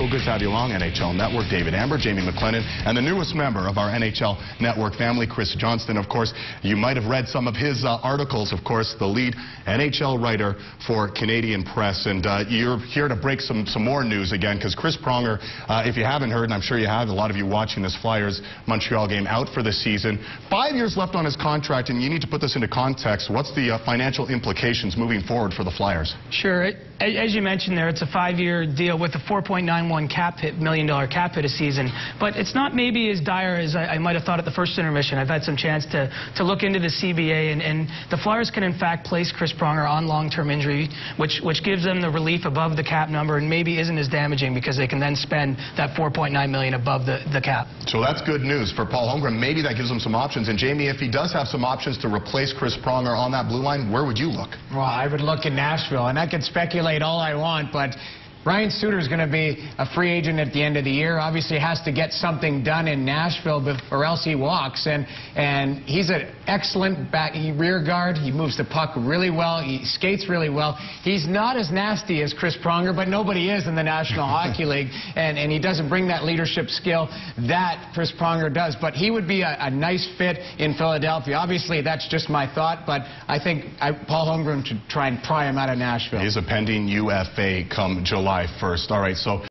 Good to have you along, NHL Network. David Amber, Jamie McLennan, and the newest member of our NHL Network family, Chris Johnston. Of course, you might have read some of his articles. Of course, the lead NHL writer for Canadian Press. And you're here to break some more news again, because Chris Pronger, if you haven't heard, and I'm sure you have, a lot of you watching this Flyers-Montreal game, out for the season. 5 years left on his contract, and you need to put this into context. What's the financial implications moving forward for the Flyers? Sure. As you mentioned there, it's a 5-year deal with a $4.91 million cap hit a season. But it's not maybe as dire as I might have thought at the first intermission. I've had some chance to look into the CBA, and the Flyers can in fact place Chris Pronger on long-term injury, which gives them the relief above the cap number and maybe isn't as damaging because they can then spend that $4.9 million above the cap. So that's good news for Paul Holmgren. Maybe that gives him some options. And Jamie, if he does have some options to replace Chris Pronger on that blue line, where would you look? Well, I would look in Nashville, and I could speculate all I want, but Ryan Suter is going to be a free agent at the end of the year. Obviously has to get something done in Nashville or else he walks. And he's an excellent rear guard. He moves the puck really well. He skates really well. He's not as nasty as Chris Pronger, but nobody is in the National Hockey League. And he doesn't bring that leadership skill that Chris Pronger does. But he would be a nice fit in Philadelphia. Obviously, that's just my thought, but I think Paul Holmgren should try and pry him out of Nashville. He's a pending UFA come July 1st. All right, so